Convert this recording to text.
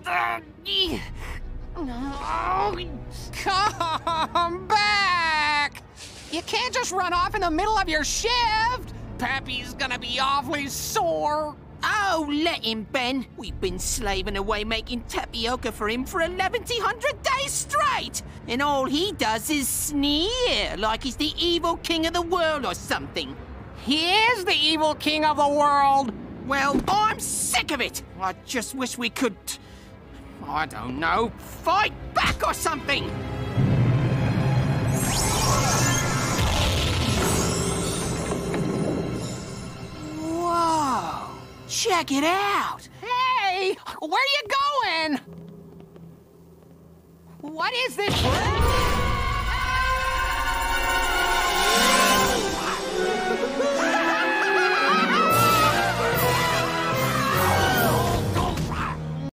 Come back! You can't just run off in the middle of your shift! Pappy's gonna be awfully sore. Oh, let him, Ben. We've been slaving away making tapioca for him for 1,100 days straight. And all he does is sneer like he's the evil king of the world or something. He is the evil king of the world. Well, I'm sick of it. I just wish we could, I don't know, fight back or something. Whoa, check it out. Hey, where are you going? What is this?